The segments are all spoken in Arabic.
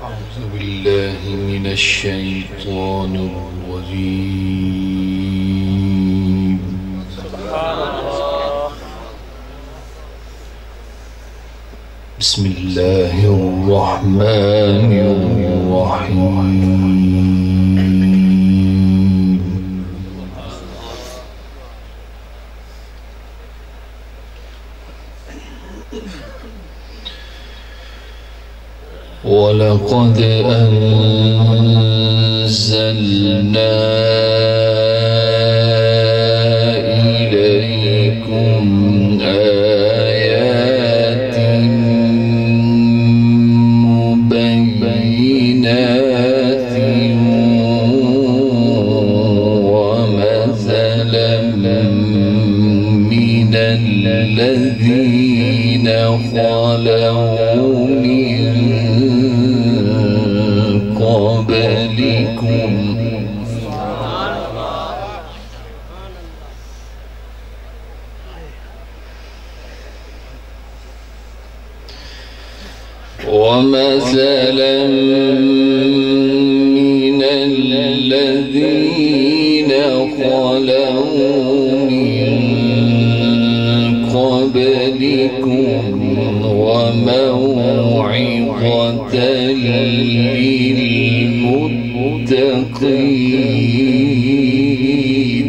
أعوذ بالله من الشيطان الرجيم. سبحان الله. بسم الله الرحمن الرحيم. ولقد أنزلنا إليكم آيات مبينات ومثلا من الذين خلوا من قبلكم ومثلا من الذين خلوا من قبلكم وموعظة للمتقين.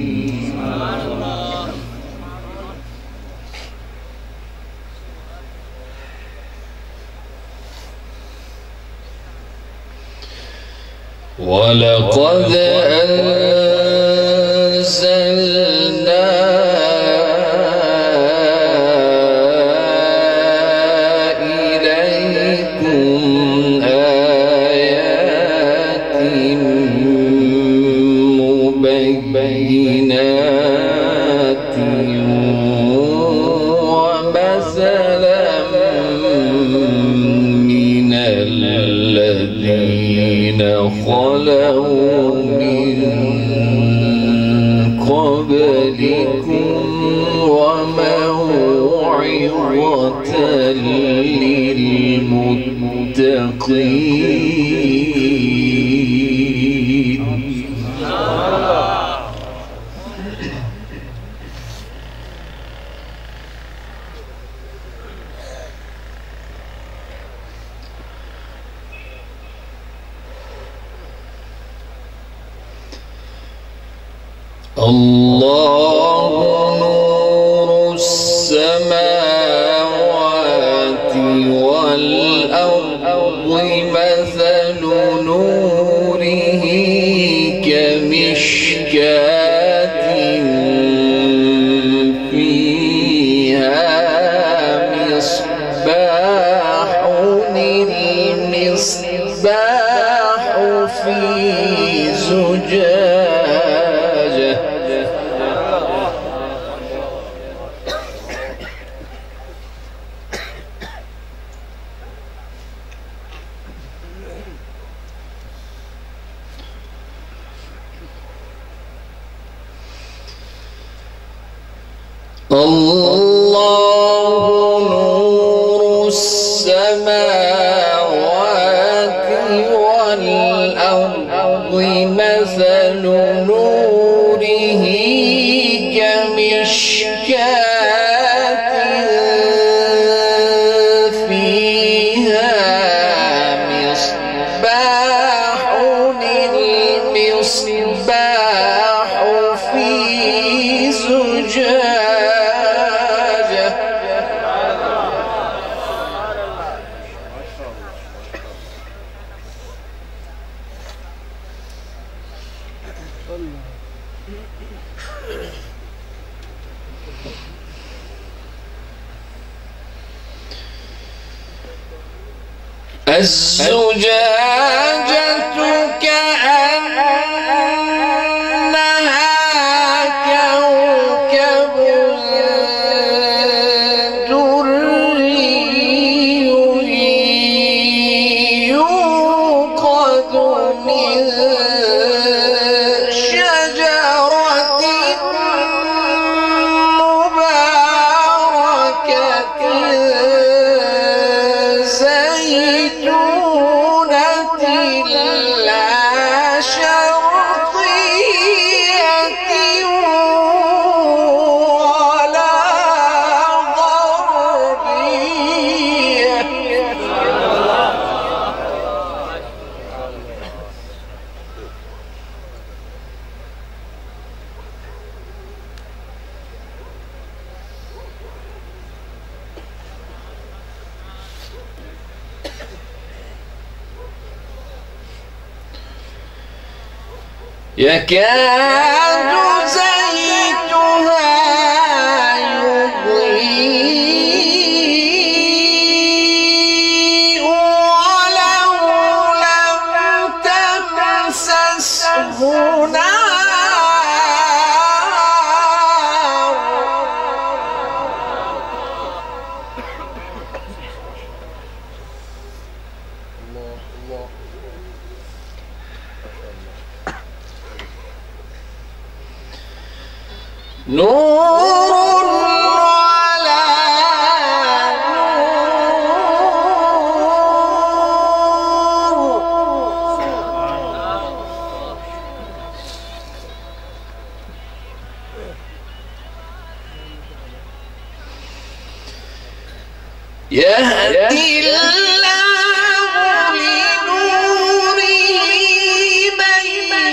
ولقد أنزلنا إليكم آيات مبينات ومثلا من الذين خلوا من قبلكم وموعظة للمتقين. الله نور السماوات والأرض مثل نوره كمشكاة فيها مصباح المصباح في زجاجة الله نور السماوات والأرض مثل نوره كمشكاة فيها مصباح المصباح في زجاجة الزجاجة كأنها كوكب دري يوقد من شجرة مباركة زيتونة يكاد زيتها يضيء ولو لم تمسسه نار نور على نور يهدي الله لنوره من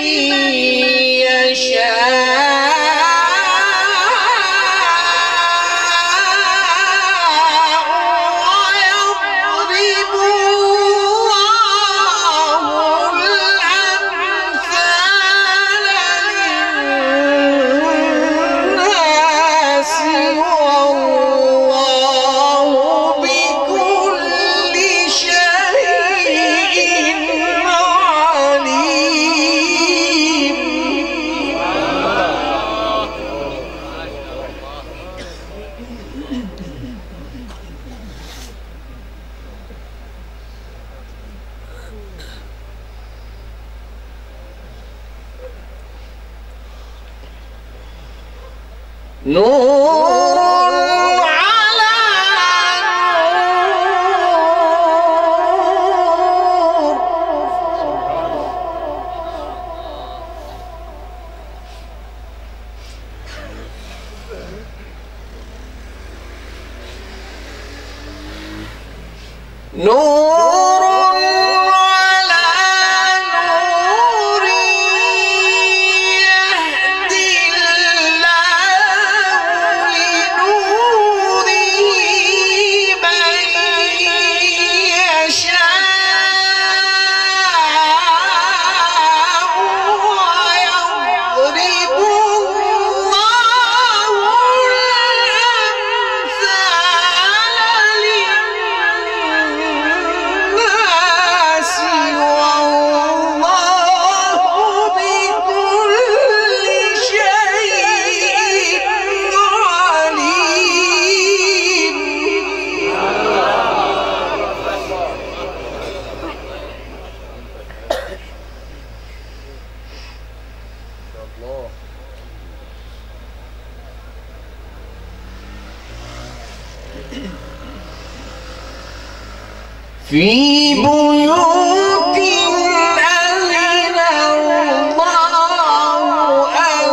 نور على نور على نور يهدي الله لنوره من يشاء ويضرب الله الأمثال للناس والله بكل شيء عليم. في بيوت أذن الله أن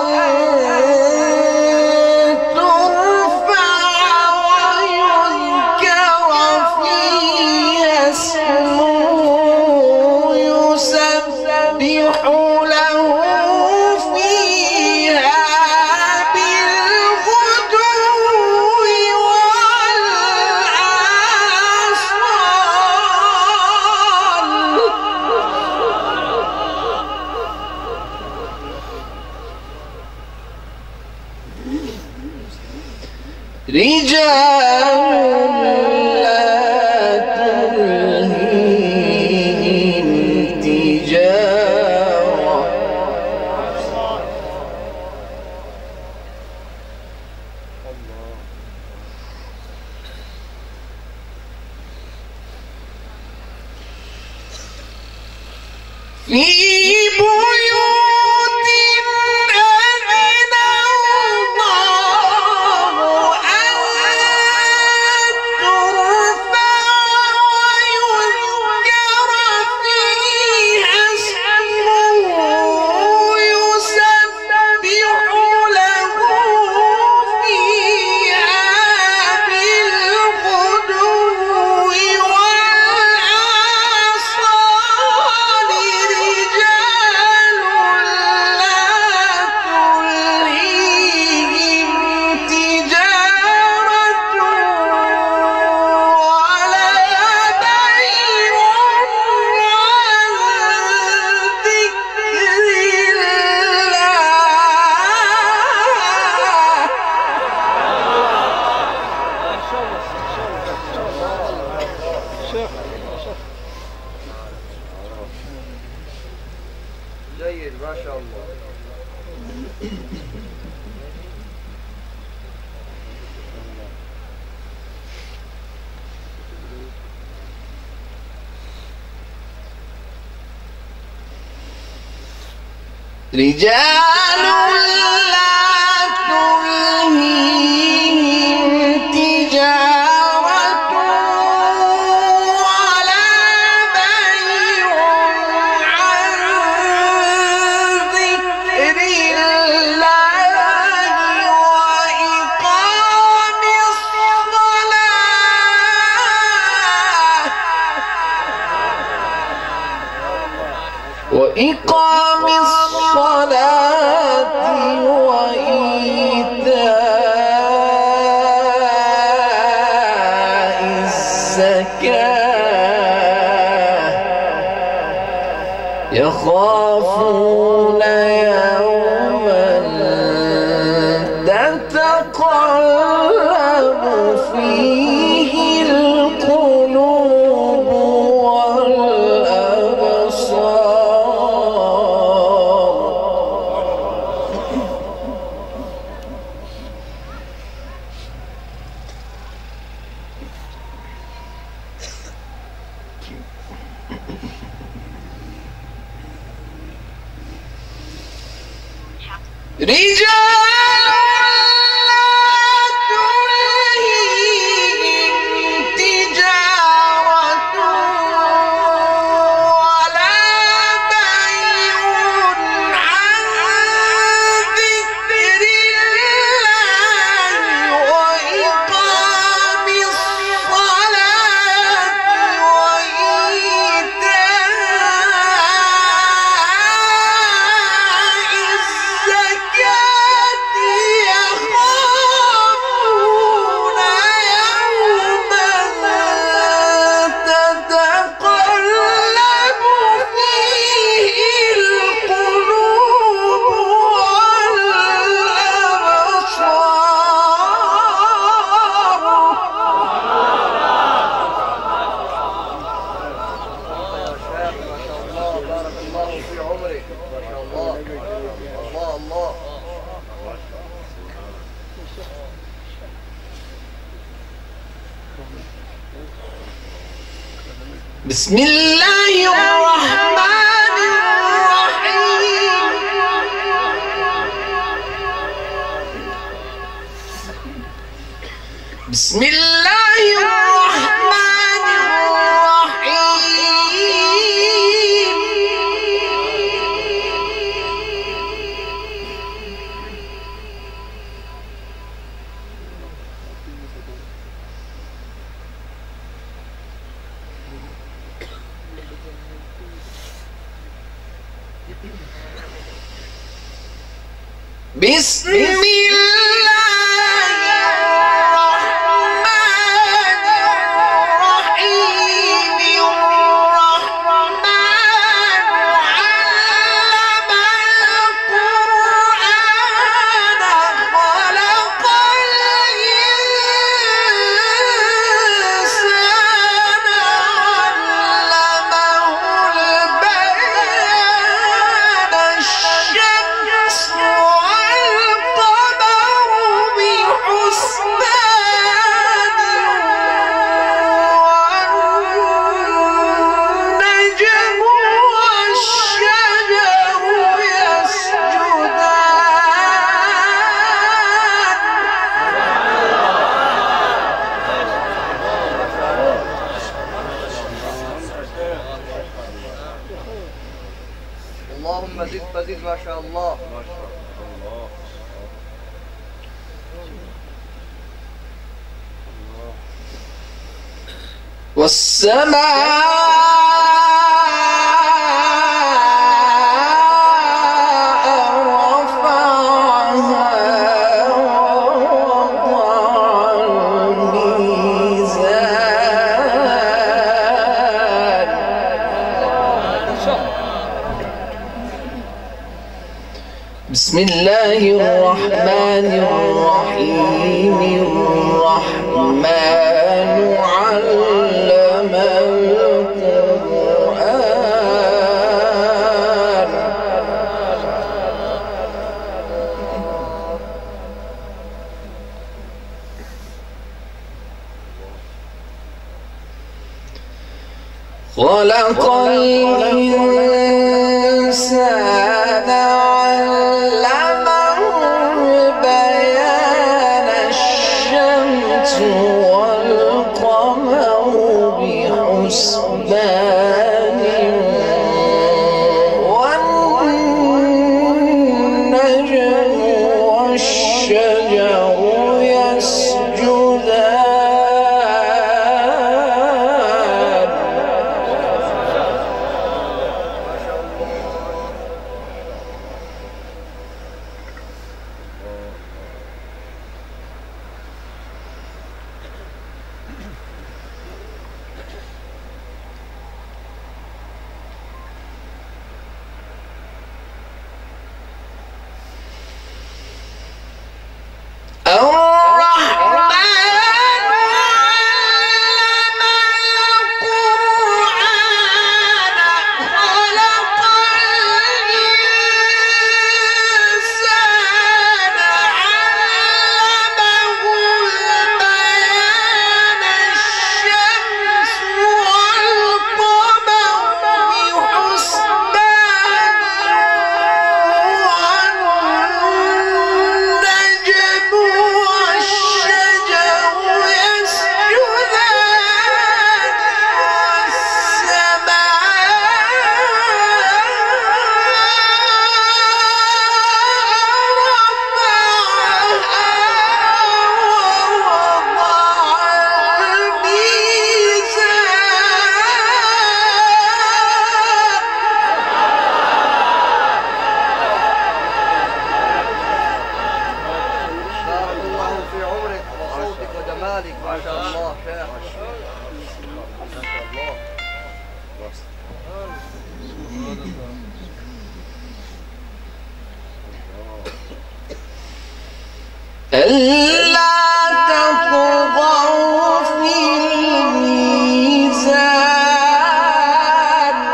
ترفع ويذكر فيها اسمه يسبح له فيها بالغدو رجال لا تلهيهم تجارة في بيوت أذن الله أن ترفع ويذكر فيها اسمه يسبح له فيها بالغدو والآصال رجال رجال لا تلهيهم تجارة ولا بيع عن ذكر الله وإقام الصلاة وإيتاء الزكاة يخافون يوما تتقلب فيه القلوب رجال لا تلهيهم تجارة ولا بيع عن ذكر الله وإقام الصلاة وإيتاء الزكاة يخافون يوما تتقلب فيه القلوب بسم الله الرحمن الرحيم بسم الله الرحمن الرحيم بسم الله الرحمن الرحيم الرحمن علم القرآن خلق الإنسان علمه البيان الشمس والقمر بحسبان والنجم والشجر يسجدان اللهم زد فزد ما شاء الله. والسماء رفعها ووضع الميزان بسم الله الرحمن الرحيم الرحمن علم القرآن خلق الإنسان علمه البيان الشمس والقمر بحسبان والنجم والشجر يسجدان ما شاء الله شيخ. ألا تطغوا في الميزان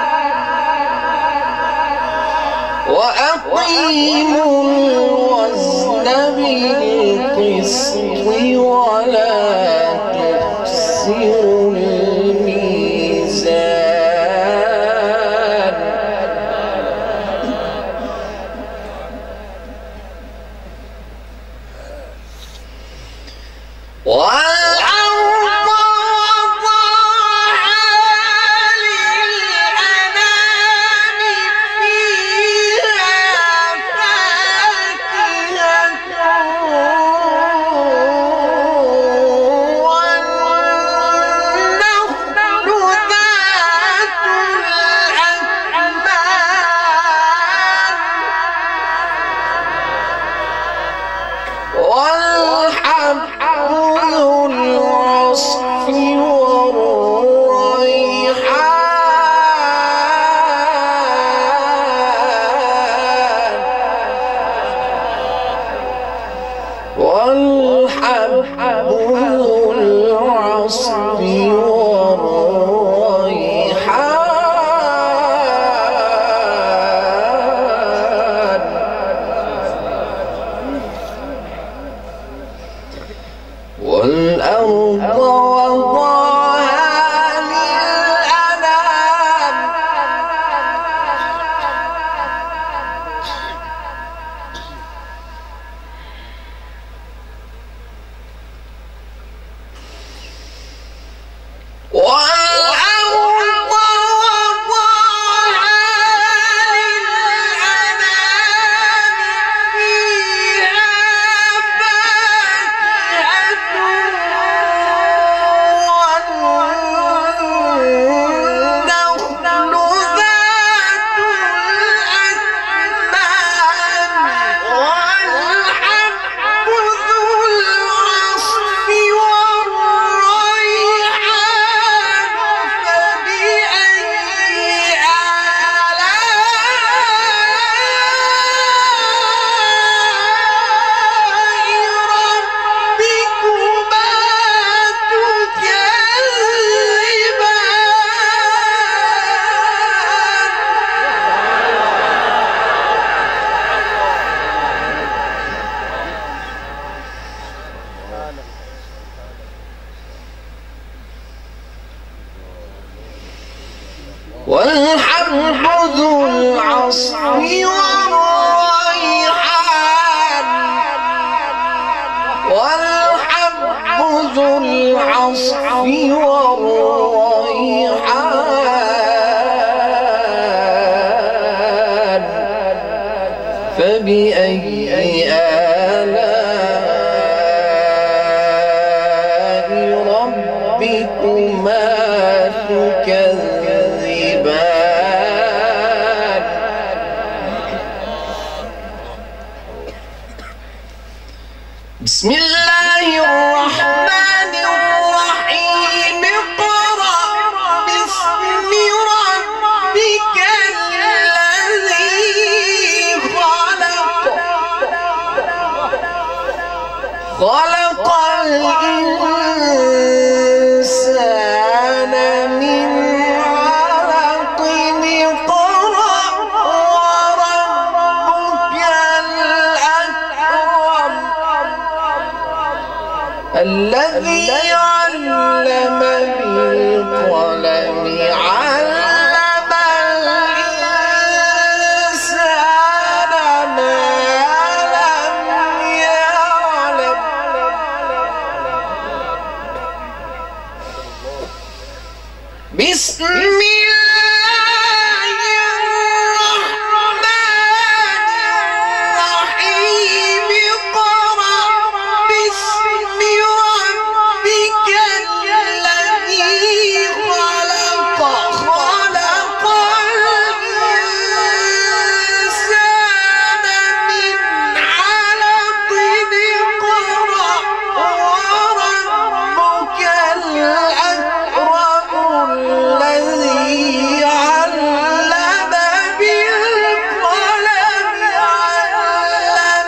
وأقيموا الوزن بالقسط ولا تخسروا الميزان والأرض وضعها للأنام فيها فاكهة والنخل ذات الأكمام والحب ذو العصف والريحان ذو العصف والريحان والأرض وضعها للأنام والأرض وضعها للأنام فيها فاكهة والحب ذو العصف والريحان والحب ذو العصف والريحان فبأي آلاء ربكما تكذبان بسم الله الرحمن الرحيم اقرأ باسم ربك الذي خلق خلق الإنسان من علق اقرأ وربك الأكرم الذي علم بالقلم علم الإنسان ما لم يعلم بسم الله الرحمن الرحيم اقرأ باسم ربك الذي خلق خلق الإنسان من علق اقرأ وربك الأكرم الذي علم بالقلم علم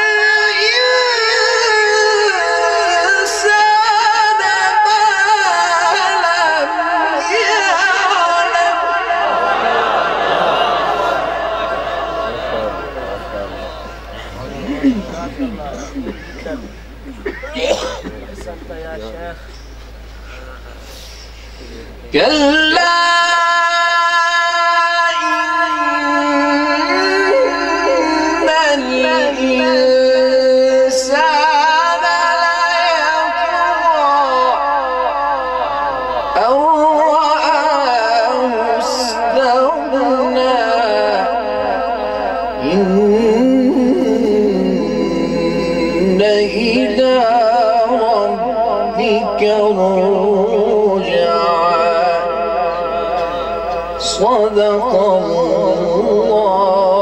الإنسان ما لم يعلم كلا إن الإنسان ليطغى أن رآه استغنى إن إلى ربك الرجعى صدق الله